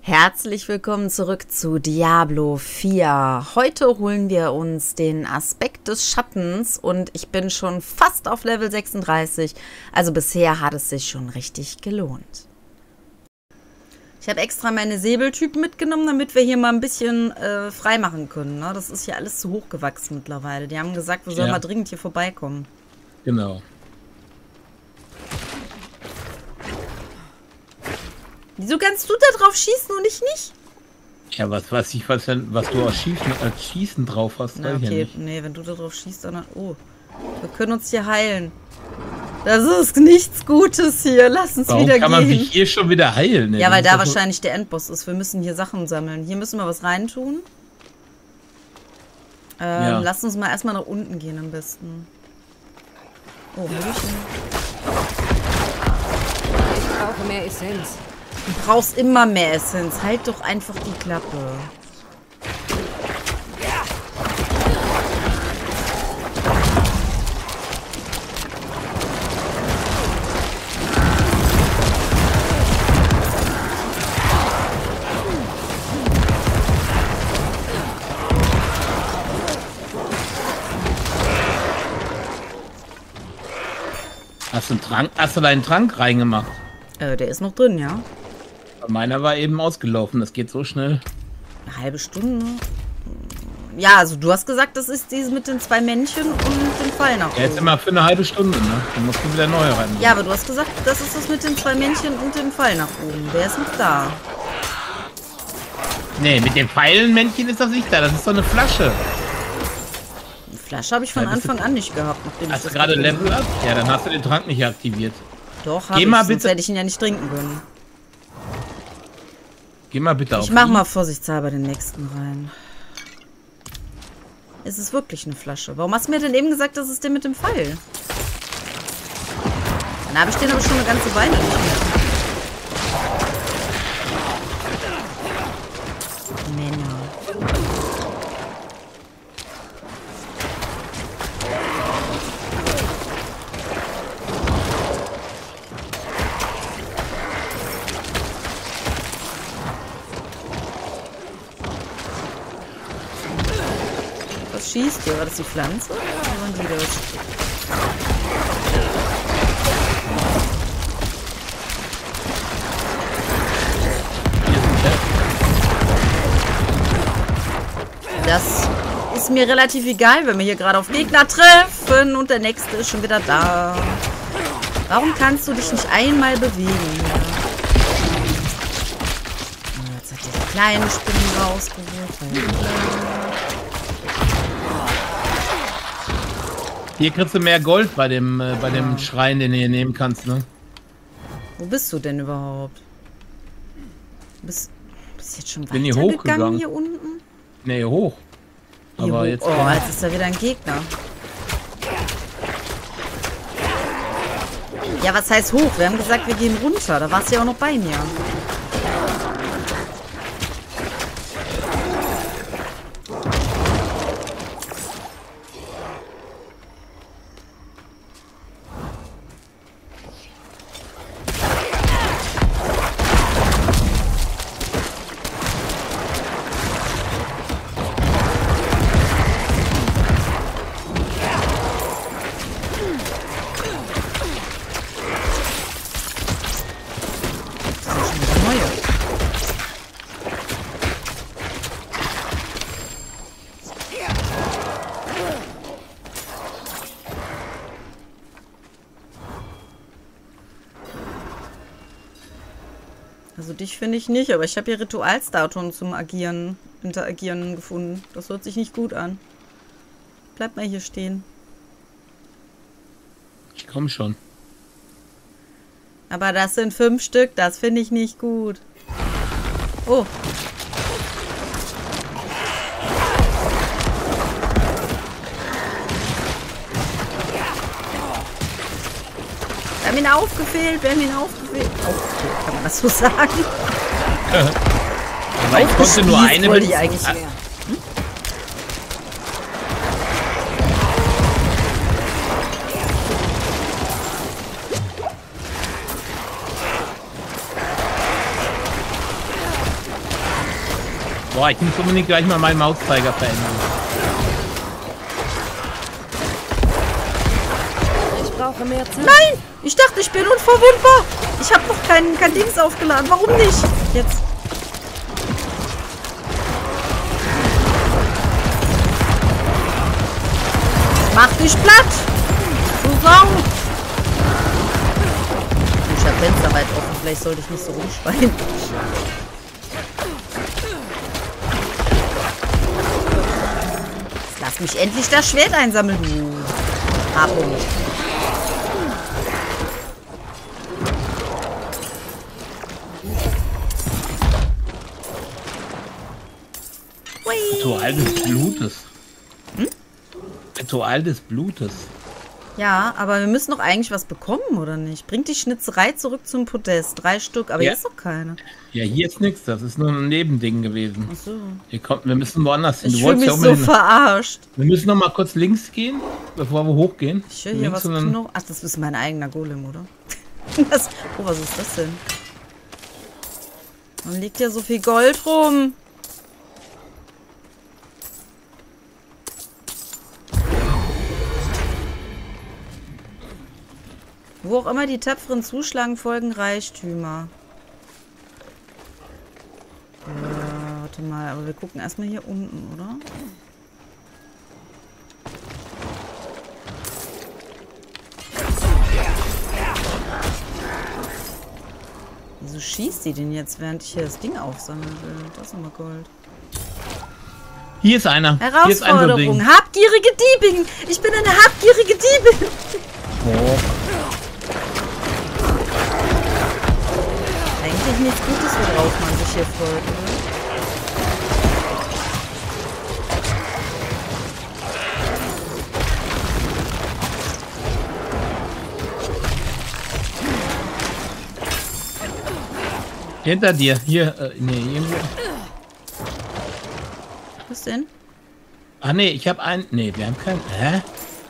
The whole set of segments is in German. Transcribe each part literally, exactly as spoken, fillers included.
Herzlich willkommen zurück zu Diablo vier. Heute holen wir uns den Aspekt des Schattens und ich bin schon fast auf Level sechsunddreißig. Also bisher hat es sich schon richtig gelohnt. Ich habe extra meine Säbeltypen mitgenommen, damit wir hier mal ein bisschen äh, frei machen können. Ne? Das ist hier alles zu hoch gewachsen mittlerweile. Die haben gesagt, wir sollen Ja. mal dringend hier vorbeikommen. Genau. Wieso kannst du da drauf schießen und ich nicht? Ja, was weiß ich, was, denn, was du aus Schießen, als Schießen drauf hast, Na, weiß ich ja okay, nicht. nee, wenn du da drauf schießt, dann... Oh, wir können uns hier heilen. Das ist nichts Gutes hier. Lass uns Warum wieder kann man gehen. sich hier schon wieder heilen? Ne? Ja, weil Das da ist doch wahrscheinlich der Endboss ist. Wir müssen hier Sachen sammeln. Hier müssen wir was reintun. Ähm, Ja. Lass uns mal erstmal nach unten gehen am besten. Oh, Hallöchen. Ich brauche mehr Essenz. Du brauchst immer mehr Essenz. Halt doch einfach die Klappe. Hast du, einen Trank, hast du deinen Trank reingemacht? Äh, der ist noch drin, ja? Meiner war eben ausgelaufen, das geht so schnell. Eine halbe Stunde. Ja, also du hast gesagt, das ist dieses mit den zwei Männchen und dem Pfeil nach oben. Ja, jetzt immer für eine halbe Stunde, ne? Dann musst du wieder neu rein. Ja, aber du hast gesagt, das ist das mit den zwei Männchen und dem Pfeil nach oben. Der ist noch da. Nee, mit dem Pfeilenmännchen ist das nicht da, das ist doch eine Flasche. Die Flasche habe ich von Ja, bist du- Anfang an nicht gehabt. Nachdem Hast ich du das gerade getrunken Level habe. up? Ja, dann hast du den Trank nicht aktiviert. Doch, Geh habe ich, mal sonst bitte- hätte ich ihn ja nicht trinken können. Geh mal bitte auf. Ich mach mal vorsichtshalber den nächsten rein. Es ist wirklich eine Flasche. Warum hast du mir denn eben gesagt, das ist der mit dem Pfeil? Dann habe ich den aber schon eine ganze Weile nicht mehr. Männer. Was schießt hier? War das die Pflanze? Oder waren die das? Das ist mir relativ egal, wenn wir hier gerade auf Gegner treffen und der nächste ist schon wieder da. Warum kannst du dich nicht einmal bewegen? Ja. Oh, jetzt hat der die kleine Spinne rausgeholt. Hier kriegst du mehr Gold bei dem, äh, bei dem Schrein, den du hier nehmen kannst, ne? Wo bist du denn überhaupt? Du bist, bist jetzt schon Bin hier weitergegangen hochgegangen. hier unten? Nee, hoch. Hier Aber hoch. jetzt. Oh, jetzt ist da wieder ein Gegner. Ja, was heißt hoch? Wir haben gesagt, wir gehen runter. Da warst du ja auch noch bei mir. Das sind schon wieder neue. Also dich finde ich nicht, aber ich habe hier Ritualstatuen zum Agieren, Interagieren gefunden. Das hört sich nicht gut an. Bleib mal hier stehen. Ich komm schon. Aber das sind fünf Stück, das finde ich nicht gut. Oh. Wir haben ihn aufgefehlt, wir haben ihn aufgefehlt. Aufgefehlt, kann man das so sagen? Aber ich konnte nur Aufgespießt eine wollte ich Benz- eigentlich Ah, mehr. Boah, ich muss unbedingt gleich mal meinen Mauszeiger verändern. Ich brauche mehr Zeit. Nein! Ich dachte, ich bin unverwundbar. Ich habe noch kein, kein Dings aufgeladen. Warum nicht? Jetzt. Mach dich platt! Du Sau! Ich hab Fenster weit offen. Vielleicht sollte ich nicht so rumschreien. Jetzt lass mich endlich das Schwert einsammeln, du Harpung. Ritual des Blutes. Hm? Ritual des Blutes. Ja, aber wir müssen doch eigentlich was bekommen, oder nicht? Bringt die Schnitzerei zurück zum Podest. Drei Stück, aber Ja. hier ist doch keine. Ja, hier ist nichts. Das ist nur ein Nebending gewesen. Ach so. Hier kommt, wir müssen woanders hin. Ich Du fühle wolltest mich ja so unbedingt- verarscht. Wir müssen noch mal kurz links gehen, bevor wir hochgehen. Ich höre hier Links was und dann- Kno. Ach, das ist mein eigener Golem, oder? Das, oh, was ist das denn? Dann liegt ja so viel Gold rum. Wo auch immer die Tapferen zuschlagen, folgen Reichtümer. Äh, warte mal, aber wir gucken erstmal hier unten, oder? Wieso schießt sie denn jetzt, während ich hier das Ding aufsammeln will? Das ist nochmal Gold. Hier ist einer. Hier ist ein so ein Herausforderung. Ding. Habgierige Diebin. Ich bin eine habgierige Diebin. Oh. Eigentlich nichts Gutes, worauf man sich hier freut, oder? Hinter dir. Hier. Äh, nee, irgendwo. Was denn? Ah, nee, ich habe einen. Nee, wir haben keinen. Hä?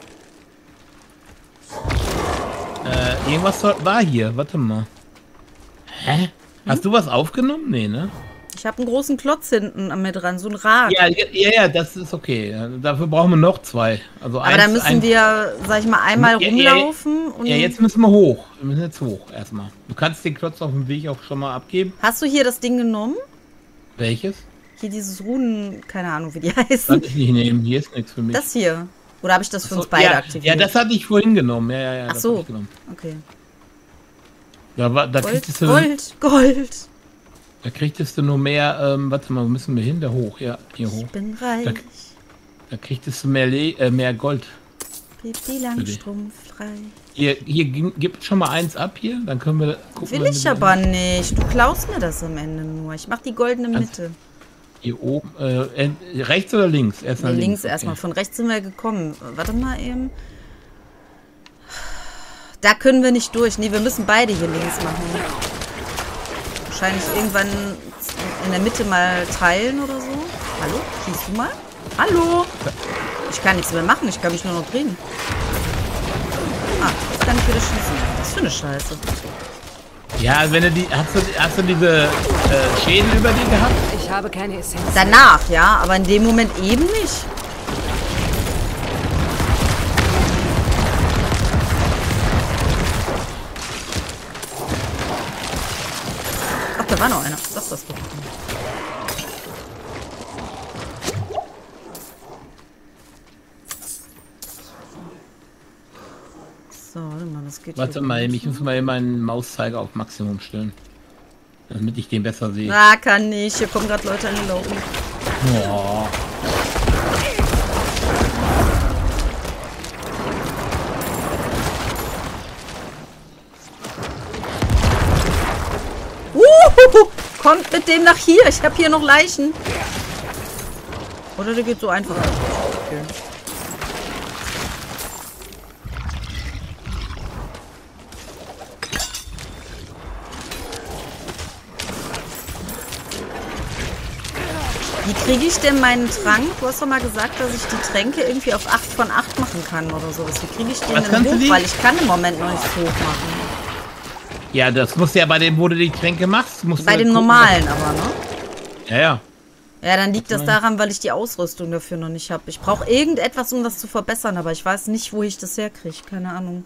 Äh, irgendwas soll- war hier. Warte mal. Hä? Hast du was aufgenommen? Nee, ne? Ich habe einen großen Klotz hinten an mir dran, so ein Rad. Ja, ja, ja, ja, das ist okay. Ja, dafür brauchen wir noch zwei. Also Aber eins, da müssen ein, wir, sag ich mal, einmal Ja, ja, rumlaufen. Und Ja, jetzt müssen wir hoch. Wir müssen jetzt hoch erstmal. Du kannst den Klotz auf dem Weg auch schon mal abgeben. Hast du hier das Ding genommen? Welches? Hier dieses Runen, keine Ahnung, wie die Kann heißen. ich nicht nehmen. Hier ist nichts für mich. Das hier. Oder habe ich das für Ach uns so, beide ja, aktiviert? ja, das hatte ich vorhin genommen. Ja, ja, ja. Ach das so. hab ich genommen. Okay. Da, war, da, Gold, kriegtest du, Gold, Gold. da kriegtest du nur mehr. Ähm, warte mal, wo müssen wir hin? Da hoch. Ja, hier hoch. Ich bin reich. Da, da kriegtest du mehr, Le äh, mehr Gold. Pipi Langstrumpf frei. Hier, hier ging- gibt schon mal eins ab hier. Dann können wir gucken. Will wenn ich wir- aber nicht. Du klaust mir das am Ende nur. Ich mach die goldene Mitte. Hier oben. Äh, äh, rechts oder links? Erstmal Nee, links. links erstmal. Okay. Von rechts sind wir gekommen. Warte mal eben. Da können wir nicht durch. Nee, wir müssen beide hier links machen. Wahrscheinlich irgendwann in der Mitte mal teilen oder so. Hallo? Schießt du mal? Hallo? Ich kann nichts mehr machen. Ich kann mich nur noch drehen. Ah, jetzt kann ich wieder schießen. Was für eine Scheiße. Ja, wenn du die. Hast du, hast du diese äh, Schäden über die gehabt? Ich habe keine Essenz. Danach, ja. Aber in dem Moment eben nicht. Ach, da war noch einer. Das ist das doch. So, warte mal, das geht Warte hier mal, gut. ich muss mal eben meinen Mauszeiger auf Maximum stellen. Damit ich den besser sehe. Ah, kann nicht. Hier kommen gerade Leute angelaufen. Boah. Uhuhu, kommt mit dem nach hier. Ich habe hier noch Leichen. Oder der geht so einfach. Okay. Wie kriege ich denn meinen Trank? Du hast doch mal gesagt, dass ich die Tränke irgendwie auf acht von acht machen kann oder sowas. Wie kriege ich den Was denn kannst du hoch? die? Weil ich kann im Moment noch nichts hoch machen. Ja, das musst du ja bei dem, wo du die Tränke machst. Musst Bei du dem gucken, normalen aber, ne? was- Ja, ja. Ja, dann liegt das daran, weil ich die Ausrüstung dafür noch nicht habe. Ich brauche irgendetwas, um das zu verbessern, aber ich weiß nicht, wo ich das herkriege. Keine Ahnung.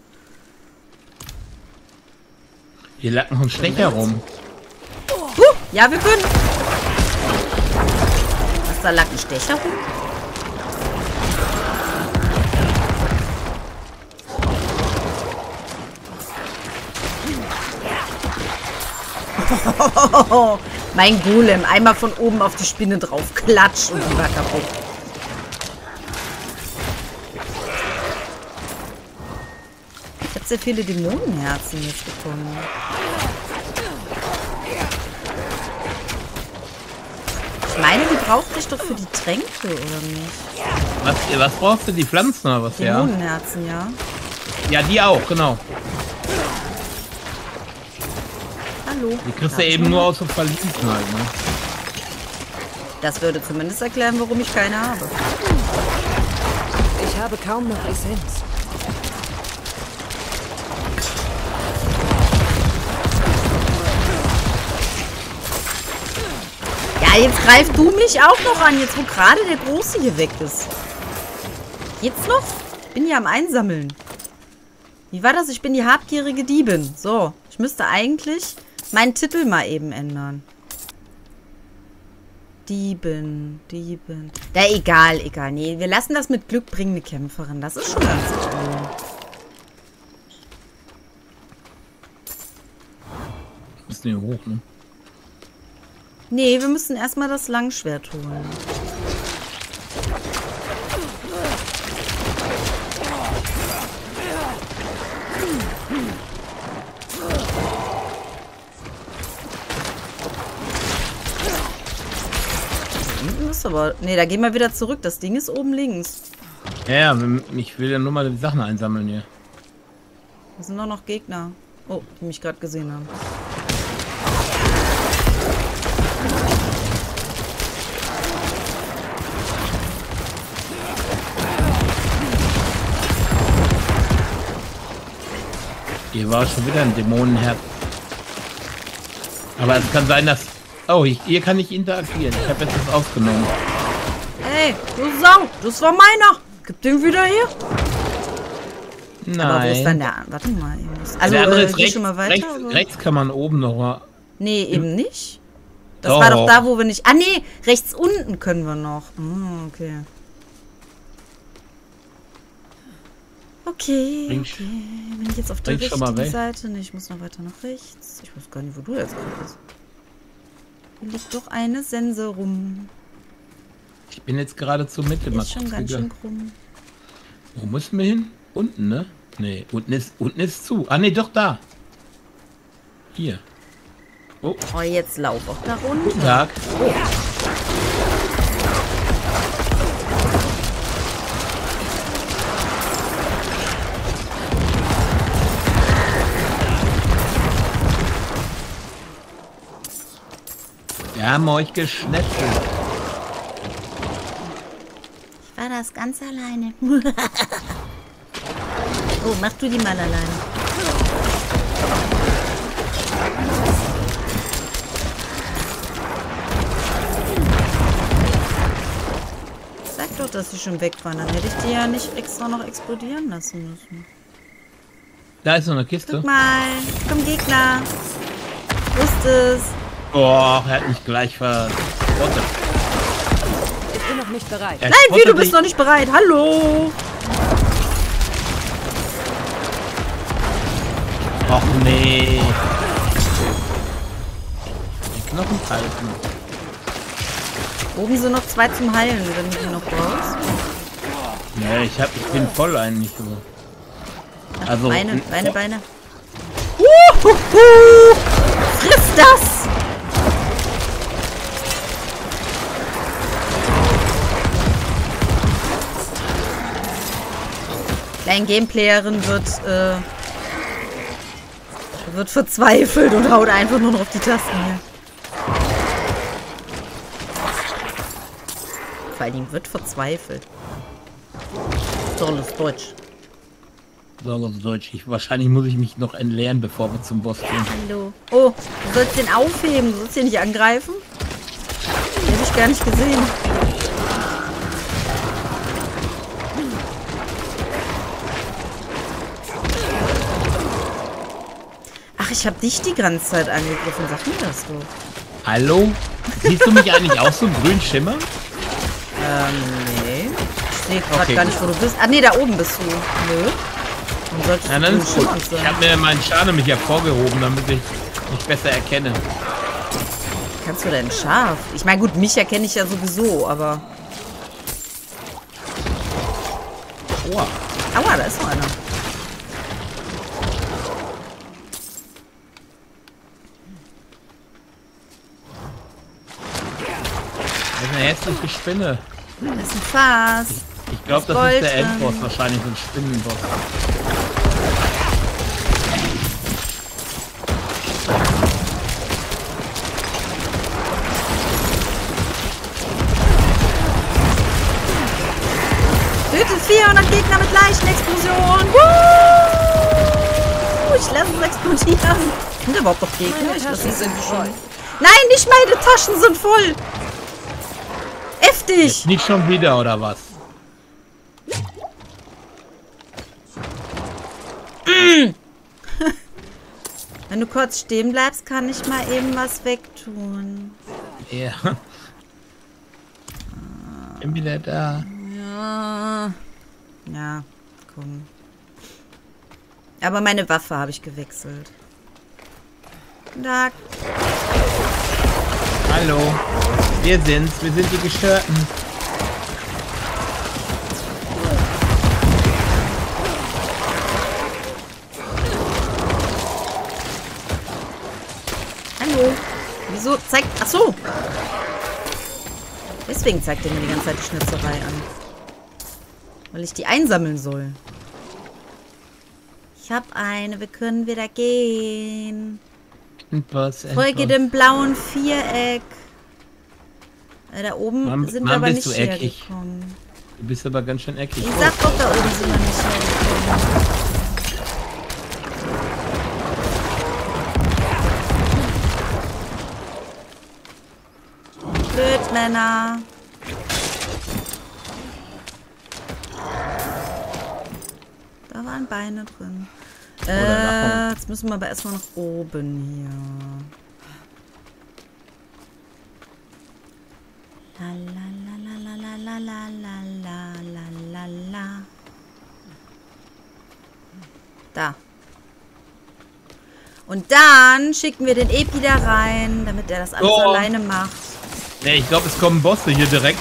Hier lag noch ein Stecher rum. Uh, ja, wir können. Was, da lag ein Stecher rum? Mein Golem, einmal von oben auf die Spinne drauf, klatsch und die war kaputt. Ich habe sehr viele Dämonenherzen jetzt bekommen. Ich meine, die brauchte ich doch für die Tränke, oder nicht? Was, was brauchst du? Die Pflanzen oder was? Dämonenherzen, ja. Ja, die auch, genau. Hallo. Die kriegst du eben nur aus dem Verliesen halt, ne? Das würde zumindest erklären, warum ich keine habe. Ich habe kaum noch Essenz. Ja, jetzt greifst du mich auch noch an, jetzt wo gerade der Große hier weg ist. Geht's noch? Ich bin hier am Einsammeln. Wie war das? Ich bin die habgierige Diebin. So, ich müsste eigentlich meinen Titel mal eben ändern. Diebin, Diebin. Ja, egal, egal. Nee, wir lassen das mit Glück bringende Kämpferin. Das ist schon ganz cool. Müssen hier hoch, ne? Nee, wir müssen erstmal das Langschwert holen. Unten ist aber... Nee, da gehen wir wieder zurück. Das Ding ist oben links. Ja, ich will ja nur mal die Sachen einsammeln hier. Da sind doch noch Gegner. Oh, die mich gerade gesehen haben. Hier war schon wieder ein Dämonenherz. Aber es kann sein, dass... Oh, ich, hier kann ich interagieren. Ich habe jetzt das aufgenommen. Hey, du Sau, das war meiner. Gib den wieder her. Nein. Aber wo ist dann der... Warte mal. Also, der andere äh, ist geh rechts, schon mal weiter. rechts, rechts kann man oben noch mal... Nee, eben nicht. Das Doch. war doch da, wo wir nicht... Ah, nee, rechts unten können wir noch. Oh, okay. Okay, Bring- okay. Bin ich jetzt auf der bring schon mal richtigen weg. Seite? Nee, ich muss noch weiter nach rechts. Ich weiß gar nicht, wo du jetzt gerade bist. Hier liegt doch eine Sense rum. Ich bin jetzt gerade zur Mitte. Die mal ist schon kurz ganz gegangen. schön krumm. Wo müssen wir hin? Unten, ne? Nee, unten ist, unten ist zu. Ah, nee, doch da. Hier. Oh, Oh, jetzt lauf auch da runter. guten Tag. Wir haben euch geschnetzelt. Ich war das ganz alleine. Oh, mach du die mal alleine. Sag doch, dass sie schon weg waren. Dann hätte ich die ja nicht extra noch explodieren lassen müssen. Da ist noch eine Kiste. Guck mal. Komm, Gegner. Wusste es. Oh, er hat mich gleich ver... Ich bin noch nicht bereit. Er Nein, wie, du spottet bist mich. noch nicht bereit. Hallo. Och nee. Die Knochen halten. Oben sind noch zwei zum Heilen, wenn du die noch brauchst. Nee, ich, hab, ich bin voll eigentlich so. Ach, Also, Beine, n- Beine, oh. Beine. Uhuhu. Friss das! Deine Gameplayerin wird, äh, wird verzweifelt und haut einfach nur noch auf die Tasten hier. Vor allen Dingen wird verzweifelt. Tolles Deutsch. So, auf Deutsch. Ich, wahrscheinlich muss ich mich noch entleeren, bevor wir zum Boss gehen. Hallo. Oh, du sollst den aufheben. Du sollst den nicht angreifen. Der dich ich gar nicht gesehen. Ach, ich habe dich die ganze Zeit angegriffen. Sag mir das doch. Hallo? Siehst du mich eigentlich auch so grün Schimmer? Ähm, nee. Ich sehe gerade Okay, gar gut. nicht, wo du bist. Ah, nee, da oben bist du. Nö. Dann solltest Ja, du dann grün ist gut. schimmernd Ich sein. habe mir meinen Schaden nämlich hervorgehoben, damit ich mich besser erkenne. Kannst du denn scharf? Ich meine, gut, mich erkenne ich ja sowieso, aber... Aua. Aua, da ist noch einer. Das ist eine hässliche Spinne. Das ist ein Fass. Ich glaube, Das das ist der Gold Endboss, drin. wahrscheinlich so ein Spinnenboss. Tötet vierhundert Gegner mit Leichenexplosion. Woo! Ich lasse es explodieren. Sind da überhaupt noch Gegner? Ich lasse es irgendwie schon. Nein, nicht meine Taschen sind voll. Heftig. Nicht schon wieder, oder was? Wenn du kurz stehen bleibst, kann ich mal eben was wegtun. Ja. Bin wieder da. Ja. Ja, komm. Aber meine Waffe habe ich gewechselt. Guten Tag. Hallo. Wir sind's. Wir sind die Gestörten. Hallo. Wieso zeigt... Ach so. Deswegen zeigt er mir die ganze Zeit die Schnitzerei an. Weil ich die einsammeln soll. Ich habe eine. Wir können wieder gehen. Endboss, Folge Endboss. dem blauen Viereck. Äh, da oben Mann, sind Mann, wir aber bist nicht du eckig. hergekommen. Du bist aber ganz schön eckig. Ich sag doch, da oben sind wir nicht hergekommen. Blödmänner. Da waren Beine drin. Äh, jetzt müssen wir aber erstmal nach oben hier. La la la la la la la la la la la. Da. Und dann schicken wir den Epi da rein, damit er das alles Oh. alleine macht. Nee, ich glaube, es kommen Bosse hier direkt.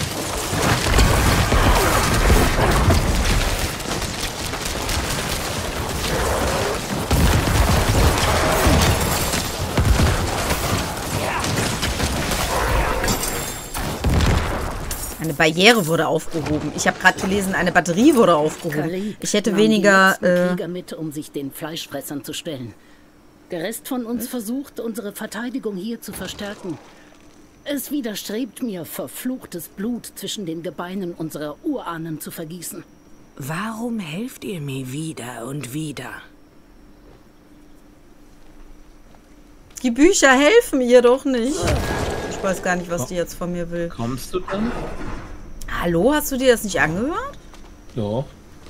Eine Barriere wurde aufgehoben. Ich habe gerade gelesen, eine Batterie wurde aufgehoben. Khalid Ich hätte nahm die weniger... letzten Äh, Krieger mit, um sich den Fleischfressern zu stellen. Der Rest von uns versucht, unsere Verteidigung hier zu verstärken. Es widerstrebt mir, verfluchtes Blut zwischen den Gebeinen unserer Urahnen zu vergießen. Warum helft ihr mir wieder und wieder? die Bücher helfen ihr doch nicht. Ich weiß gar nicht, was die jetzt von mir will. Kommst du dann? Hallo, hast du dir das nicht angehört? Doch.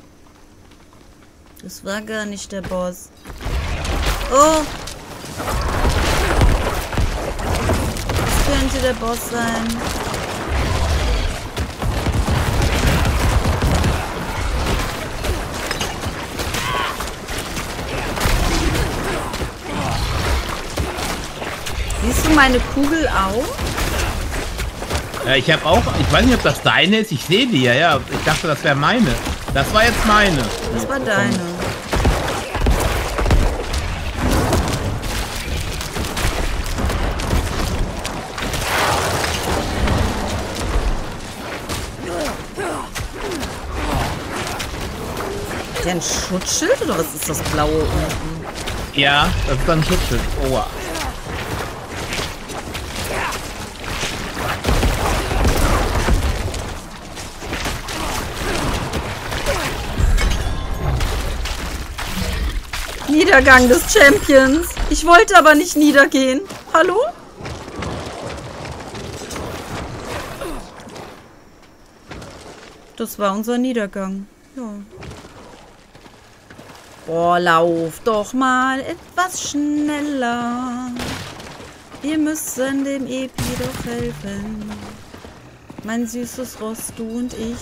Das war gar nicht der Boss. Oh. Das könnte der Boss sein. Siehst du meine Kugel auch? Ja, ich habe auch, ich weiß nicht, ob das deine ist. Ich sehe die ja, ja. Ich dachte, das wäre meine. Das war jetzt meine. Das war deine. Ist der ein Schutzschild oder was ist das blaue unten? Ja, das ist dann ein Schutzschild. Oh. Niedergang des Champions. Ich wollte aber nicht niedergehen. Hallo? Das war unser Niedergang. Ja. Boah, lauf doch mal etwas schneller. Wir müssen dem Epi doch helfen. Mein süßes Ross, du und ich.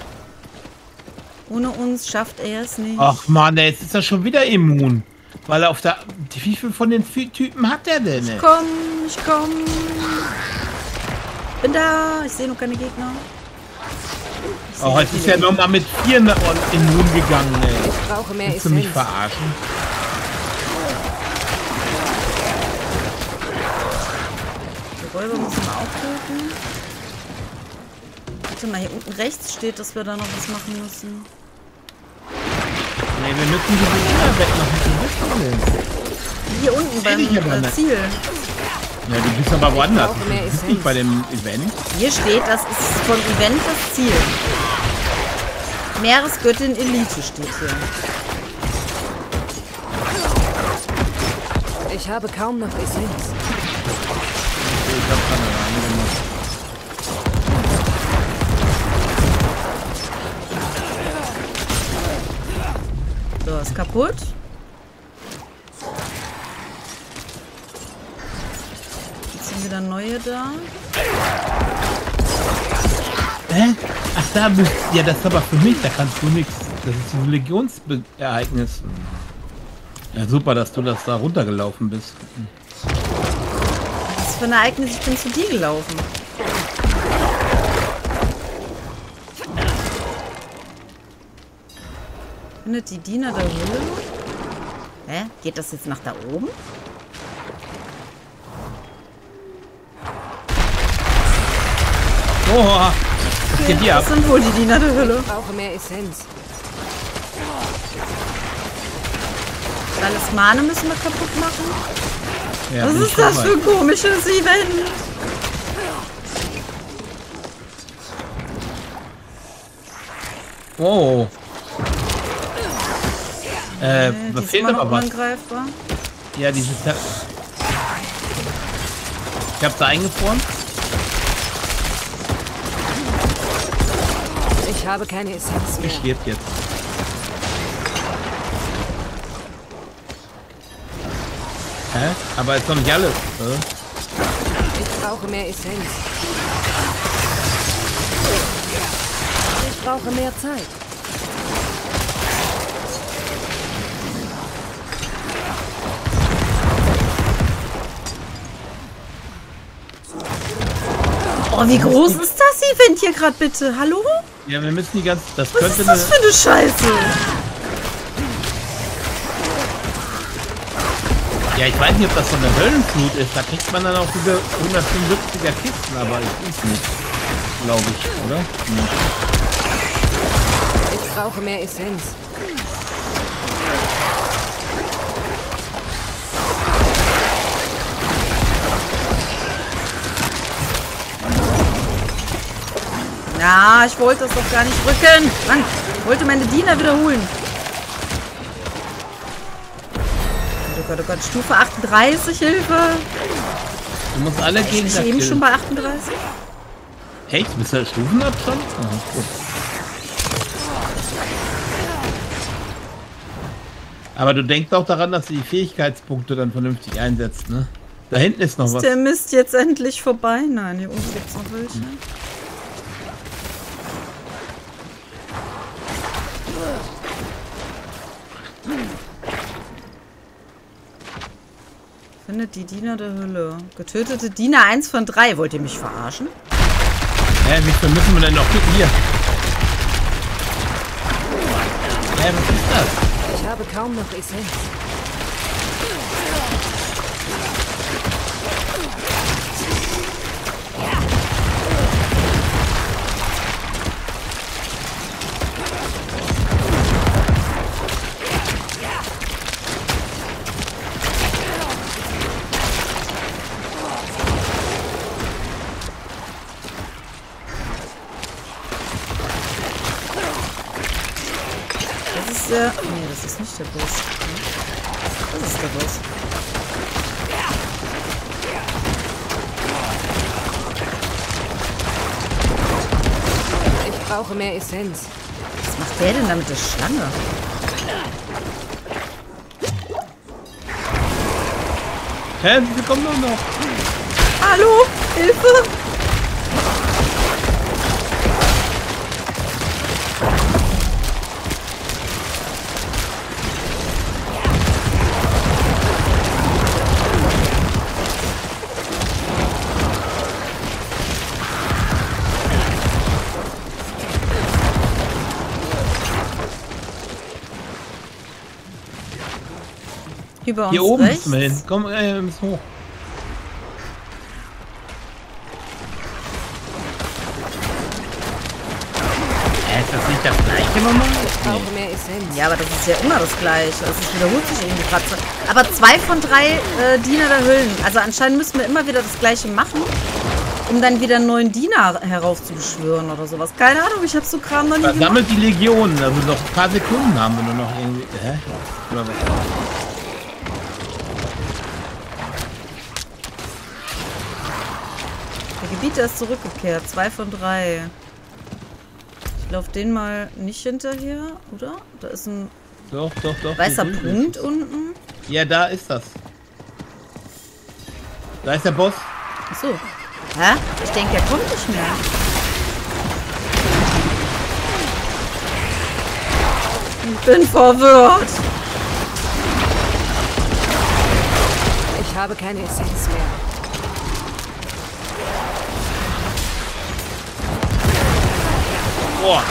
Ohne uns schafft er es nicht. Ach man, jetzt ist er schon wieder immun. Weil er auf der... Wie viel von den Typen hat er denn? Ich komm, ich komm. Bin da. Ich sehe noch keine Gegner. Oh, jetzt ist er nochmal mit vier immun gegangen, ey. Ich brauche mehr Willst du mich Essenz. verarschen? Die Räuber müssen wir auch töten. Warte mal, hier unten rechts steht, dass wir da noch was machen müssen. Nee, wir müssen die Dinger wegmachen. Hier unten beim ich aber äh, nicht. Ziel. Ja, du bist aber woanders. brauche mehr Du bist Essenz. nicht bei dem Event. Hier steht, das ist vom Event das Ziel. Meeresgöttin Elite steht hier. Ich habe kaum noch Essenz. Ich hab keine Ahnung gemacht. So, ist kaputt. Jetzt sind wieder neue da. Hä? Ach, da bist ja, das ist aber für mich, da kannst du nichts. Das ist ein Legionsereignis. Ja, super, dass du das da runtergelaufen bist. Was für ein Ereignis, ich bin zu dir gelaufen. Findet die Diener der Höhle? Hä? Geht das jetzt nach da oben? Oh, was geht hier ab? Das sind wohl die Diener der Hölle. Ich brauche mehr Essenz. Talismane müssen wir kaputt machen. Ja, Was bin ist ich das dabei. für ein komisches Event? Oh. Äh, Äh, was die fehlt sind immer aber noch was? unangreifbar. Ja, dieses... Ich hab's da eingefroren. Ich habe keine Essenz mehr. Ich stirbt jetzt. Hä? Aber ist doch nicht alles. Äh? Ich brauche mehr Essenz. Ich brauche mehr Zeit. Oh, wie groß ist das Event hier gerade bitte? Hallo? Ja, wir müssen die ganze... Das Was könnte ist das für eine Scheiße? Ja, ich weiß nicht, ob das so eine Höllenflut ist. Da kriegt man dann auch diese hundertfünfundsiebziger Kisten, aber ich weiß nicht. Glaube ich, oder? Hm. Ich brauche mehr Essenz. Ja, ich wollte das doch gar nicht rücken. Mann, ich wollte meine Diener wiederholen. Oh Gott, oh Gott, Stufe achtunddreißig, Hilfe. Du musst alle Ich Gegner bin eben schon killen. bei achtunddreißig. Echt? Bist du Stufen ab schon? Aha, gut. Aber du denkst auch daran, dass du die Fähigkeitspunkte dann vernünftig einsetzt, ne? Da hinten ist noch Ist was. der Mist jetzt endlich vorbei? Nein, hier unten gibt es noch welche. Findet die Diener der Hölle. Getötete Diener eins von drei. Wollt ihr mich verarschen? Hä, wie viel müssen wir denn noch kicken? Hier. Hä, was ist das? Ich habe kaum noch Essenz. Das ist der... Nee, das ist nicht der Boss. Das ist der Boss. Ich Brauche mehr Essenz. Was macht der denn da mit der Schlange? Hä, wir kommen doch noch. Hallo, Hilfe! Über uns Hier oben rechts. müssen wir hin. Komm, äh, wir müssen hoch. Hä, ist das nicht das gleiche nochmal? Ich brauche mehr Essenz. Ja, aber das ist ja immer das Gleiche. Also es wiederholt sich irgendwie gerade. Aber zwei von drei äh, Diener der Hüllen. Also anscheinend müssen wir immer wieder das Gleiche machen, um dann wieder einen neuen Diener heraufzubeschwören oder sowas. Keine Ahnung, ich habe so Kram noch nie gemacht. Sammelt die Legionen. Also noch ein paar Sekunden haben wir nur noch irgendwie. Hä? Oder was? Der Gebieter ist zurückgekehrt. Zwei von drei. Ich laufe den mal nicht hinterher, oder? Da ist ein Doch, doch, doch. weißer die sind Punkt es. unten. Ja, da ist das. Da ist der Boss. Achso. Hä? Ich denke, er kommt nicht mehr. Ich bin verwirrt. Ich habe keine Essenz mehr. Boah.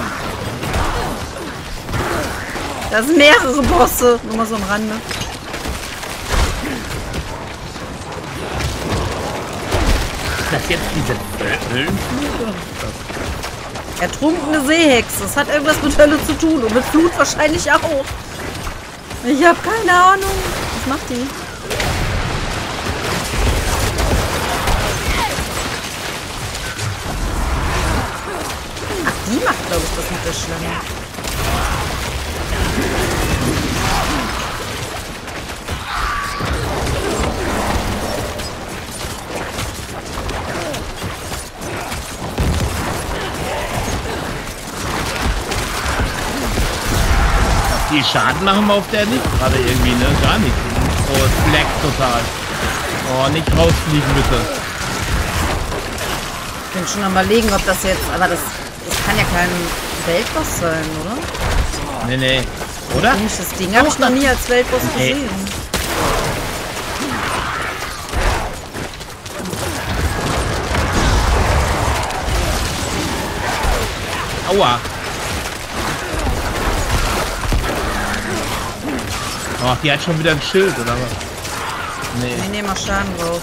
Da sind mehrere Bosse. Nur mal so am Rande. Ist das jetzt diese Höllenflut? Ertrunkene Seehexe. Das hat irgendwas mit Hölle zu tun. Und mit Flut wahrscheinlich auch. Ich habe keine Ahnung. Was macht die? Ach, die macht, glaube ich, das mit der Schlange. Die Schaden machen wir auf der nicht gerade irgendwie, ne? Gar nicht. Oh, es leckt total. Oh, nicht rausfliegen, bitte. Ich bin schon am überlegen, ob das jetzt... Aber das, das kann ja kein Weltboss sein, oder? Nee, nee. Oder? Komisches Ding habe ich noch nie als Weltboss Nee. gesehen. Aua. Ach, die hat schon wieder ein Schild, oder was? Nee. Wir nehmen mal Schaden drauf.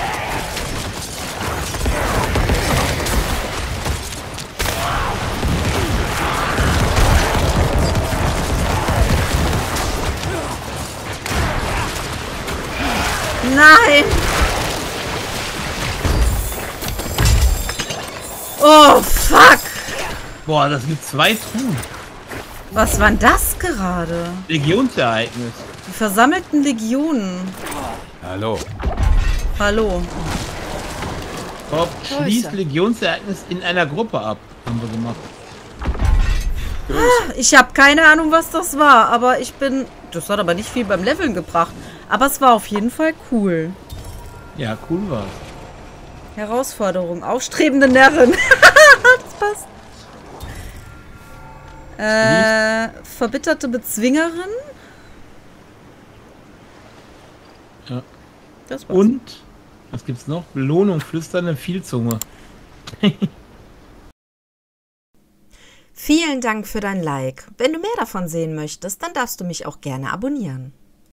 Nein! Oh, fuck! Boah, das gibt zwei Truhen. Was war denn das gerade? Legionsereignis. Die versammelten Legionen. Hallo. Hallo. Top, schließt Legionsereignis in einer Gruppe ab. Haben wir gemacht. Ich habe keine Ahnung, was das war, aber ich bin... Das hat aber nicht viel beim Leveln gebracht. Aber es war auf jeden Fall cool. Ja, cool war's. Herausforderung. Aufstrebende Närrin. Das passt. Äh, verbitterte Bezwingerin. Ja. Das war's. Und, was gibt's noch? Belohnung, flüsternde Vielzunge. Vielen Dank für dein Like. Wenn du mehr davon sehen möchtest, dann darfst du mich auch gerne abonnieren.